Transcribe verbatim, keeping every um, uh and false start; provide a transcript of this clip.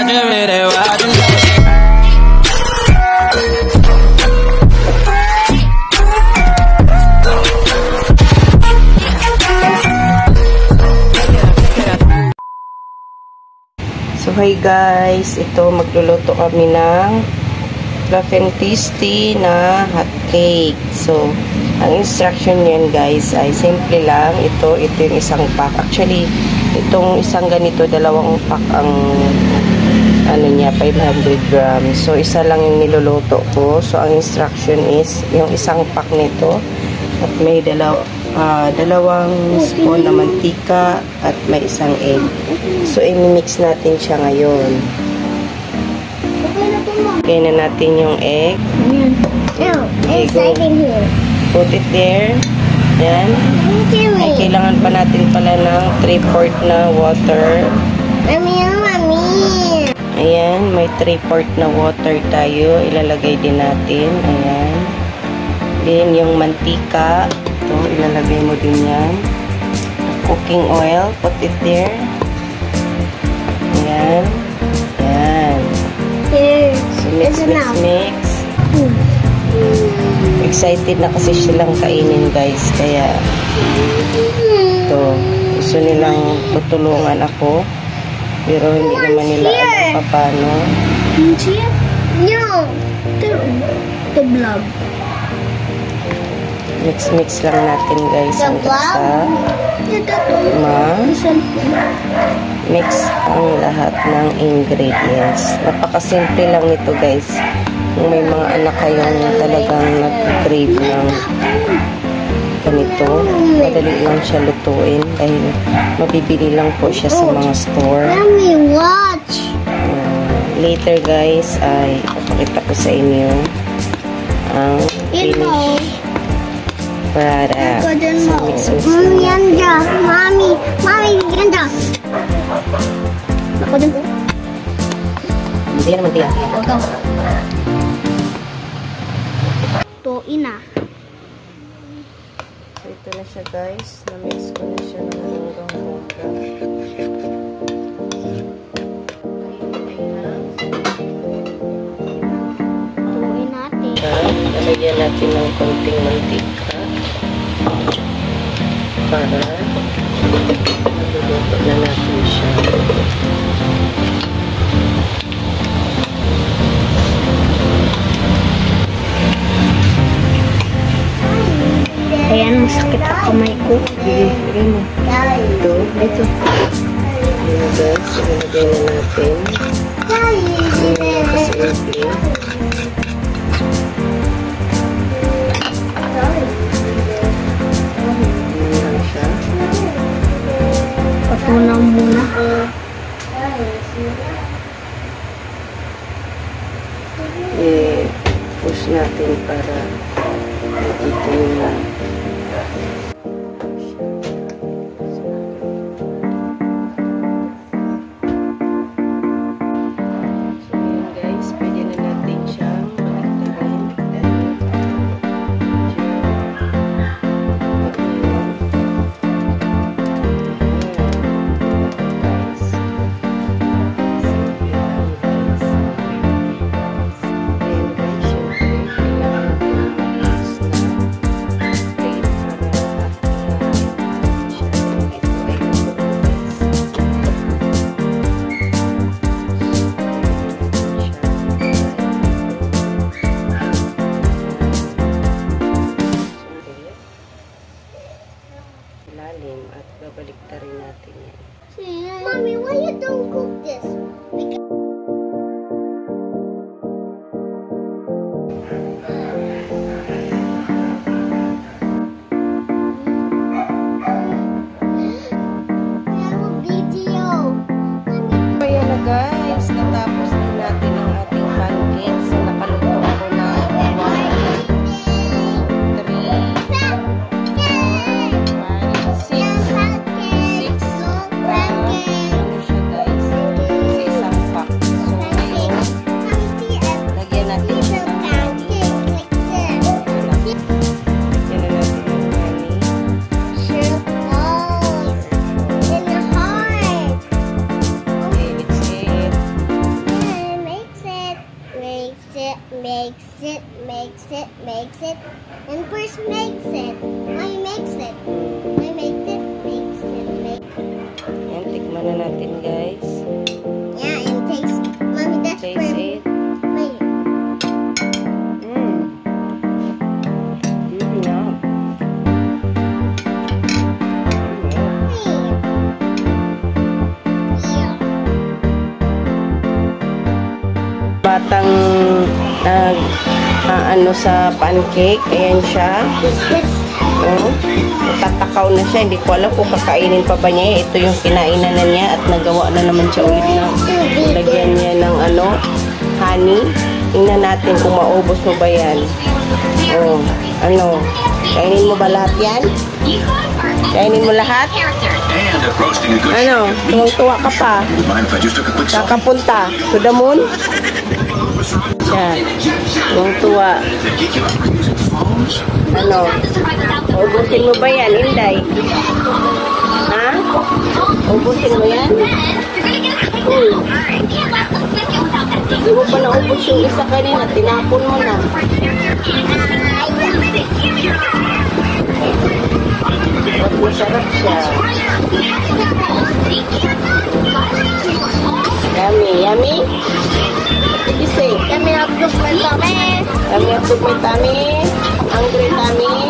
why'd you hit it, why'd you hit it? So hi guys, ito magluluto kami ng fluff and tasty na hot cake. So ang instruction niyan guys ay simple lang. Ito, ito yung isang pack. Actually, itong isang ganito, dalawang pack ang ano niya, five hundred grams. So isa lang yung niluluto ko. So ang instruction is yung isang pack nito at may dalaw Uh, dalawang spoon na mantika at may isang egg. So, i-mix natin siya ngayon. Lagay na natin yung egg. Okay, go. Put it there. Yan. Ay, kailangan pa natin pala ng three fourths na water. Ayan, may three fourths na water tayo. Ilalagay din natin. Ayan. Then, yung mantika. Ito, ilalagay mo din yan. Cooking oil, put it there. Ayan. Ayan. So, mix, mix, mix. Excited na kasi silang kainin, guys. Kaya, ito, gusto nilang tutulungan ako. Pero hindi naman nila alam pa paano. No. The vlog. Mix-mix lang natin guys hanggang sa ma-mix ang lahat ng ingredients. Napakasimple lang nito guys. Kung may mga anak kayong talagang nag-crave ng ganito, madali lang siya lutuin dahil mabibili lang po siya sa mga store. Uh, later guys ay papakita ko sa inyo ang finish product. So, mix, mix, Mami, ganda. Mami, mami, ganda. Ako din. Hindi naman tiyak. Ikaw. To ina. So, ito na siya guys. Na-mix ko na siya ng hanggang buka. Tuin natin. Lalagyan natin ng konting mantika. Para naluluto na natin siya. Ayan, masakit ang kamay ko. Sige, sige mo. Ito, dito. Ayan guys, ilagay na natin. Ayan, kasimple. Patunaw muna. I-push natin para makita yung at babalik na rin natin yan. Mommy, why you don't cook this? Ayan na guys, natapos na natin ang ating pancakes. So nakaluto ako na six, six, uh, ano siya guys, sa isang pack. it. And first makes it. Mommy makes it. Mommy makes it. Makes it. Makes it. Yan, tikman na natin, guys. Yeah, and taste. Mommy, that's Taste for it. Wait. Mm. Mm, yeah. Batang nag uh, ano sa pancake. Ayan siya. Oh, tatakaw na siya. Hindi ko alam kung kakainin pa ba niya. Ito yung kinainan na niya at nagawa na naman siya ulit na lagyan niya ng ano, honey. Tingnan natin kung maubos mo ba yan. Oh, ano? Kainin mo ba lahat yan? Kainin mo lahat? Ano? Tuwang-tuwa ka pa. Kakapunta to the moon? Siya. Tuwang-tuwa. Ano? Ubusin mo ba yan, Inday? Ha? Ubusin mo yan? Uy. Hindi mo pa naubos yung isa kanina. Tinapon mo na. At masarap siya. Yummy, yummy? What did you say? Yummy up to my tummy. Yummy up to my tummy? Hungry tummy?